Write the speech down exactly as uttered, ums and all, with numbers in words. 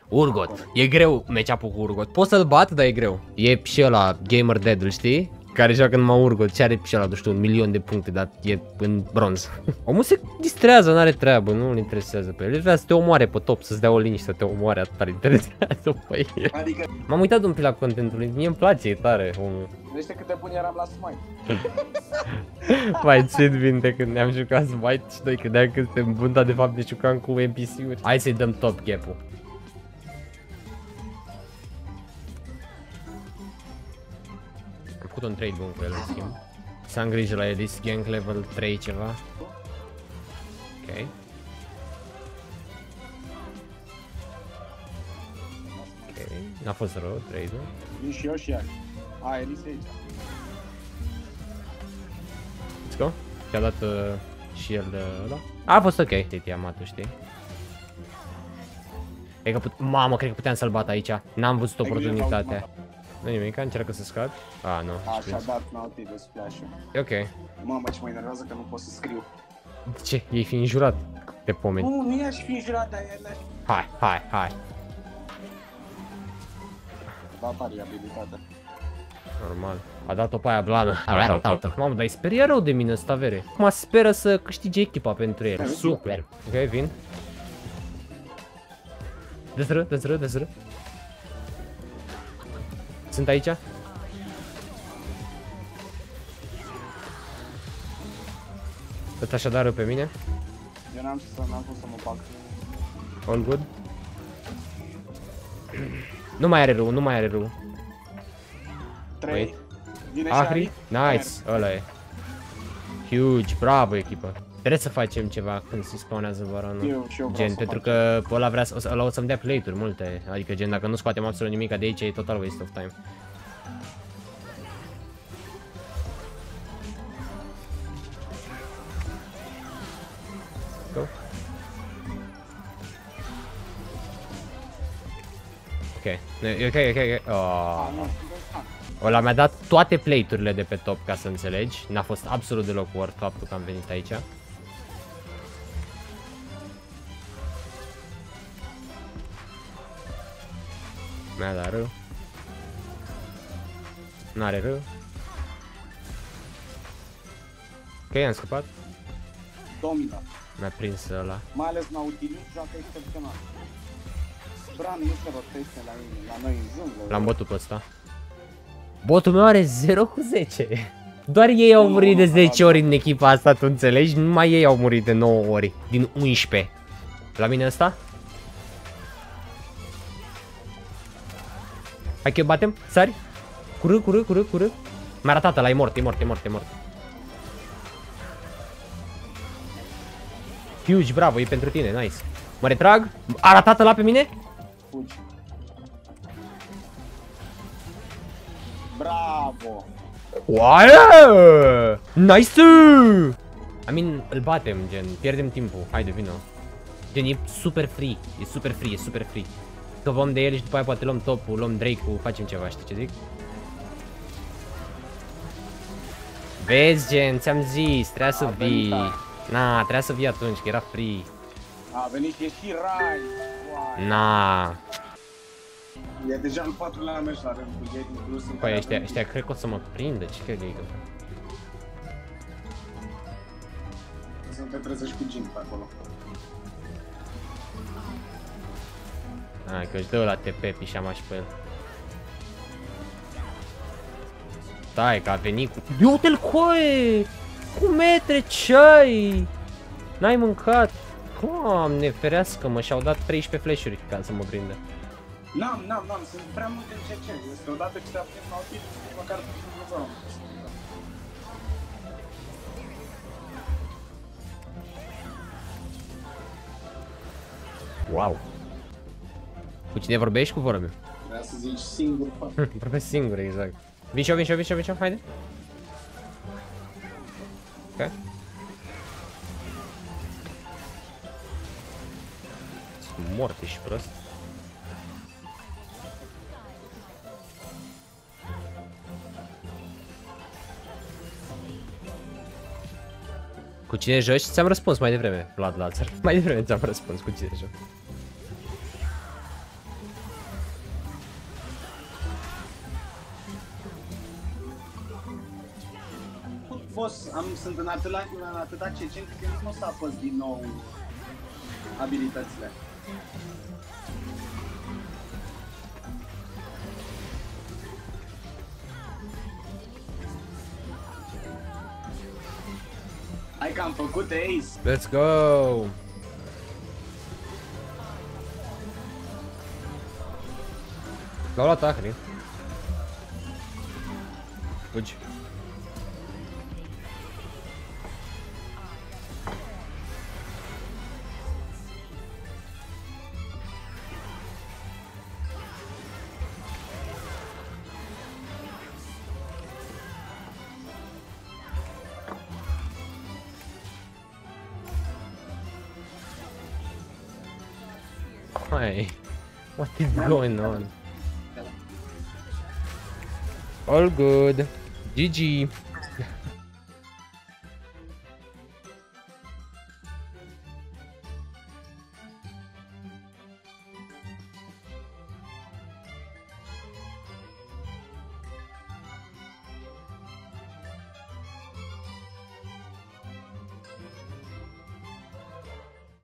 Urgot. E greu match-up-ul cu Urgot. Pot să-l bat, dar e greu. E și ăla, Gamer Dead, îl știi? Care joacă numai Urgot și are și ăla, nu știu, un milion de puncte, dar e în bronz. Omul se distrează, n-are treabă, nu îl interesează pe el. El vrea să te omoare pe top, să-ți dea o liniște, să te omoare, atât ar interesează pe el. Adică... M-am uitat un pic la contentul lui, mie îmi place, e tare, omul. Vedește cât de bun eram la Smite. Mai țin minte când ne-am jucat Smite și noi credeam că suntem bun, dar de fapt ne jucam cu N P C-uri. Hai să-i dăm top cap-ul. Am făcut un trade bun cu el, în schimb. Să am grijă la Elise Gang level trei ceva. Ok. Ok, n-a fost rău trade-ul. Vin și eu și ea. A, Elise aici. Let's go. Ți-a dat uh, și el uh, ăla. A fost ok, te-ai amatul, știi? Cred că put Mamă, cred că puteam să-l bat aici. N-am văzut oportunitatea. Nu nimic, încearcă să scad. A, nu. A, și-a dat nautii de splash-ul. E ok. Mamă, ce mă enervează că nu pot să scriu. De ce? Ei fi înjurat de pomeni. Nu, nu i-aș fi înjurat, dar i-aș... Hai, hai, hai. Da, tare abilitate. Normal. A dat-o pe aia blană. Mamă, dar îi sperie rău de mine ăsta, vere. Mă speră să câștige echipa pentru el. Super. Ok, vin. Dezră, dezră, dezră. Sunt aici? Tot așadar pe mine. Eu n-am să n-am pus să mă bag. All good. Nu mai are rău, nu mai are rău. trei. Vine și Ahri? Nice, ăla e. Huge, bravo echipă. Trebuie să facem ceva când se spawnează baronul. Gen, pentru că ăla vrea să, ăla o să-mi dea play-uri multe. Adică gen, dacă nu scoatem absolut nimic de aici, e total waste of time. Go. Ok, e ok, ok, ok. Oh. Ăla mi-a dat toate plate-urile de pe top, ca să înțelegi. N-a fost absolut deloc worth faptul că am venit aici. Mi-a dat rău. N-are rău. Ok, am scăpat. Domina. Mi-a prins ăla. Mai ales Nautilus joacă excepțional. Bran nu se rotește la, la noi în junglă. L-am bătut pe ăsta. Botul meu are zero cu zece. Doar ei au murit de zece ori în echipa asta, tu înțelegi? Numai ei au murit de nouă ori. Din unsprezece. La mine ăsta? Hai că batem, sari. Cură, cură, cură, cură. Mi-a ratat ăla, e mort, e mort, e mort, e mort. Huge, bravo, e pentru tine, nice. Mă retrag. A ratat ăla pe mine? Fugi. Bravo! Oaie! Nice! I mean, îl batem, gen, pierdem timpul. Haide, vină. Gen, e super free, e super free, e super free. Că vom de el și după aia poate luăm top-ul, luăm Drake-ul, facem ceva, știi ce zic? Vezi, gen, ți-am zis, trebuia să vii. Na, trebuia să vii atunci, că era free. A venit și e și Rai. Na. E deja în patrulea meci la rând cu ei inclus în... Păi ăștia, ăștia cred că o să mă prindă, ce credeai că? Să te trezești cu Jin pe acolo. Hai că își dă la T P, pișama și pe el. Stai că a venit cu... Eu uite-l coe! Cu metre ce-ai? N-ai mâncat? Doamne ferească-mă, și-au dat treisprezece flash-uri ca să mă prindă. N-am, n-am, n-am, sunt prea multe în C C. Este odată ce te aprind la ochi, măcar să nu vreau. Wow! Cu cine vorbești? Cu vorba meu. Vreau să zici singur, fac. Vorbesc singur, exact. Vin și eu, vin și eu, vin și eu, vin și eu, haide. Ok. Sunt mort, ești prost. Cu cine joci? Ți-am răspuns mai devreme, Vlad Lazar. Mai devreme ți-am răspuns cu cine joci. fost, am, sunt în atâta, în atâta cecen că nu o să apăs din nou abilitățile. Hai că am făcut ace! Let's go! L-au luat Ahri. Fugi. Hey, what is going on? All good. G G.